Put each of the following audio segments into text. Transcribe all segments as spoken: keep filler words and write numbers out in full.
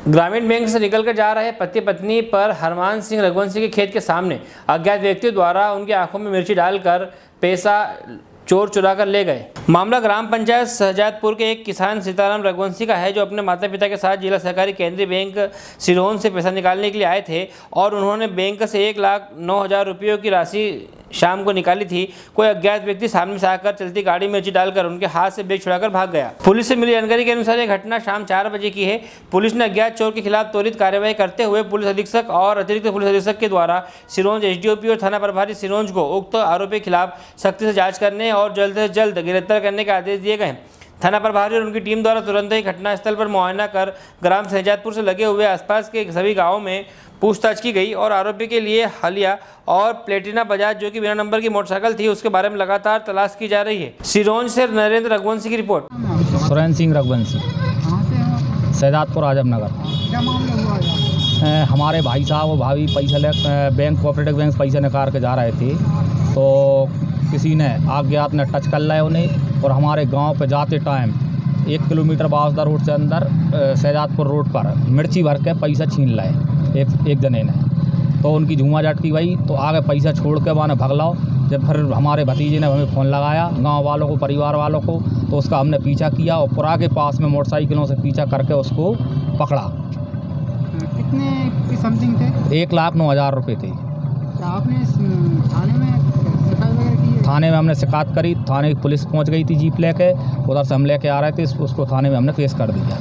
ग्रामीण बैंक से निकलकर जा रहे पति पत्नी पर हरमान सिंह रघुवंशी के खेत के सामने अज्ञात व्यक्तियों द्वारा उनकी आंखों में मिर्ची डालकर पैसा चोर चुरा कर ले गए। मामला ग्राम पंचायत शहजादपुर के एक किसान सीताराम रघुवंशी का है, जो अपने माता पिता के साथ जिला सहकारी केंद्रीय बैंक सिरोंज से पैसा निकालने के लिए आए थे और उन्होंने बैंक से एक लाख नौ हज़ार रुपयों की राशि शाम को निकाली थी। कोई अज्ञात व्यक्ति सामने से आकर चलती गाड़ी में मिर्ची डालकर उनके हाथ से बैग छुड़ाकर भाग गया। पुलिस से मिली जानकारी के अनुसार यह घटना शाम चार बजे की है। पुलिस ने अज्ञात चोर के खिलाफ त्वरित कार्यवाही करते हुए पुलिस अधीक्षक और अतिरिक्त पुलिस अधीक्षक के द्वारा सिरोंज एसडीओपी और थाना प्रभारी सिरोंज को उक्त आरोपी के खिलाफ सख्ती से जांच करने और जल्द से जल्द गिरफ्तार करने के आदेश दिए गए। थाना प्रभारी और उनकी टीम द्वारा तुरंत ही घटनास्थल पर मुआयना कर ग्राम शहजादपुर से लगे हुए आसपास के सभी गाँवों में पूछताछ की गई और आरोपी के लिए हालिया और प्लेटिना बजाज जो कि बिना नंबर की मोटरसाइकिल थी उसके बारे में लगातार तलाश की जा रही है। सिरोंज से नरेंद्र रघुवंशी की रिपोर्ट। सुरेंद्र सिंह रघुवंशी, शहजादपुर आजमनगर। क्या मामला हुआ? हमारे भाई साहब और भाभी पैसा ले बैंक कोऑपरेटिव बैंक पैसा निकाल के जा रहे थे, तो किसी ने अज्ञात ने टच कर लिया उन्हें और हमारे गांव पे जाते टाइम एक किलोमीटर बावदा रोड से अंदर शहजादपुर रोड पर मिर्ची भर के पैसा छीन लाए एक एक जने ने। तो उनकी झूमा झटकी भाई, तो आगे पैसा छोड़ के वहाँ भगलाओ। जब फिर हमारे भतीजे ने हमें फ़ोन लगाया गांव वालों को, परिवार वालों को, तो उसका हमने पीछा किया और पुरा के पास में मोटरसाइकिलों से पीछा करके उसको पकड़ा। कितने की समथिंग थे? एक लाख नौ हज़ार रुपये थे। आपने थाने में शिकायत वगैरह की है? थाने में हमने शिकायत करी, थाने की पुलिस पहुंच गई थी जीप लेके, उधर से हम लेके आ रहे थे, उसको थाने में हमने पेश कर दिया।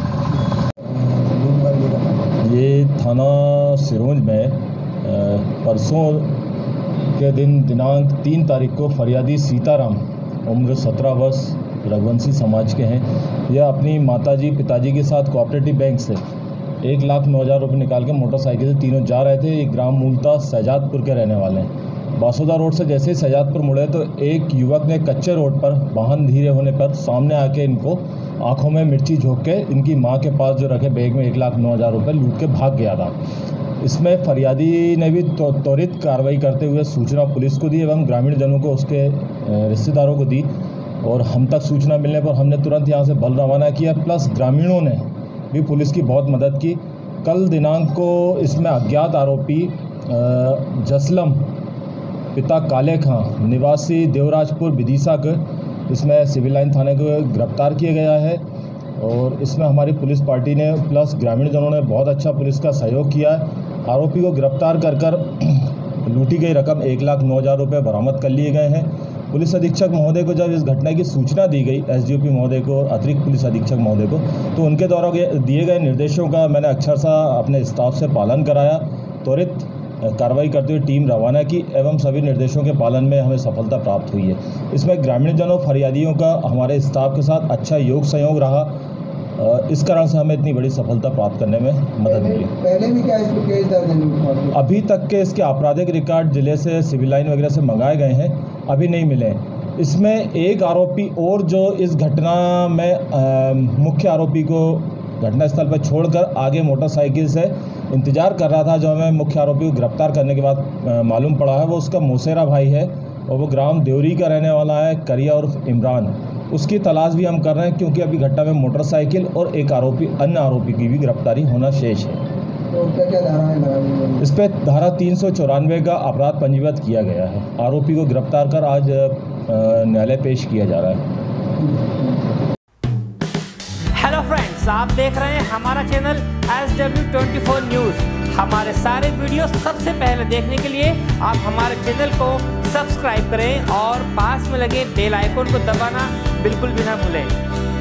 ये थाना सिरोंज में परसों के दिन दिनांक तीन तारीख को फरियादी सीताराम उम्र सत्रह वर्ष रघुवंशी समाज के हैं। यह अपनी माताजी पिताजी के साथ कोऑपरेटिव बैंक से एक लाख नौ हज़ार रुपये निकाल के मोटरसाइकिल से तीनों जा रहे थे। ये ग्राम मूलतः शहजादपुर के रहने वाले हैं। बासोदा रोड से जैसे ही शहजादपुर मुड़े तो एक युवक ने कच्चे रोड पर वाहन धीरे होने पर सामने आके इनको आंखों में मिर्ची झोंक के इनकी मां के पास जो रखे बैग में एक लाख नौ हज़ार रुपये लूट के भाग गया था। इसमें फरियादी ने भी त्वरित कार्रवाई करते हुए सूचना पुलिस को दी एवं ग्रामीण जनों को, उसके रिश्तेदारों को दी और हम तक सूचना मिलने पर हमने तुरंत यहाँ से बल रवाना किया। प्लस ग्रामीणों ने भी पुलिस की बहुत मदद की। कल दिनांक को इसमें अज्ञात आरोपी जसलम पिता काले खां निवासी देवराजपुर विदिशा के इसमें सिविल लाइन थाने को गिरफ्तार किया गया है और इसमें हमारी पुलिस पार्टी ने प्लस ग्रामीण जनों ने बहुत अच्छा पुलिस का सहयोग किया है। आरोपी को गिरफ्तार कर कर लूटी गई रकम एक लाख नौ हज़ार रुपये बरामद कर लिए गए हैं। पुलिस अधीक्षक महोदय को जब इस घटना की सूचना दी गई, एसडीओपी महोदय को, अतिरिक्त पुलिस अधीक्षक महोदय को, तो उनके द्वारा दिए गए निर्देशों का मैंने अक्षरशः अपने स्टाफ से पालन कराया। त्वरित कार्रवाई करते हुए टीम रवाना की एवं सभी निर्देशों के पालन में हमें सफलता प्राप्त हुई है। इसमें ग्रामीण जनों फरियादियों का हमारे स्टाफ के साथ अच्छा योग सहयोग रहा। इस कारण से हमें इतनी बड़ी सफलता प्राप्त करने में मदद मिली। पहले भी क्या इसको केस दर्ज नहीं? अभी तक के इसके आपराधिक रिकॉर्ड जिले से सिविल लाइन वगैरह से मंगाए गए हैं, अभी नहीं मिले। इसमें एक आरोपी और जो इस घटना में आ, मुख्य आरोपी को घटनास्थल पर छोड़कर आगे मोटरसाइकिल से इंतजार कर रहा था, जो हमें मुख्य आरोपी को गिरफ्तार करने के बाद मालूम पड़ा है, वो उसका मौसेरा भाई है और वो ग्राम देवरी का रहने वाला है, करिया और इमरान। उसकी तलाश भी हम कर रहे हैं क्योंकि अभी घटना में मोटरसाइकिल और एक आरोपी अन्य आरोपी की भी गिरफ्तारी होना शेष है। तो क्या क्या धारा है? इस पर धारा तीन सौ चौरानवे का अपराध पंजीबद्ध किया गया है। आरोपी को गिरफ्तार कर आज न्यायालय पेश किया जा रहा है। हेलो फ्रेंड्स, आप देख रहे हैं हमारा channel S W twenty four news. हमारे सारे वीडियो सबसे पहले देखने के लिए आप हमारे चैनल को सब्सक्राइब करें और पास में लगे बेल आइकन को दबाना बिल्कुल भी ना भूलें।